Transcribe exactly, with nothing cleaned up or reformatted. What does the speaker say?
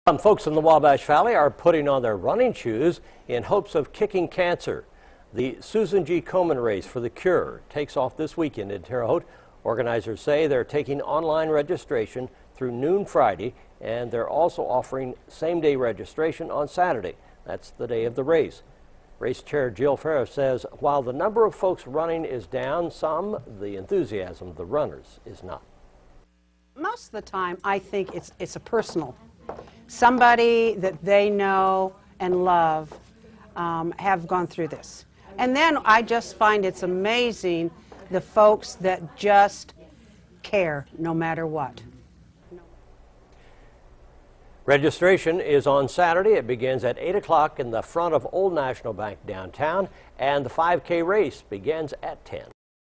Some folks in the Wabash Valley are putting on their running shoes in hopes of kicking cancer. The Susan G. Komen Race for the Cure takes off this weekend in Terre Haute. Organizers say they're taking online registration through noon Friday, and they're also offering same-day registration on Saturday. That's the day of the race. Race Chair Jill Ferris says while the number of folks running is down some, the enthusiasm of the runners is not. Most of the time, I think it's, it's a personal. Somebody that they know and love um, have gone through this. And then I just find it's amazing the folks that just care no matter what. Registration is on Saturday. It begins at eight o'clock in the front of Old National Bank downtown, and the five K race begins at ten.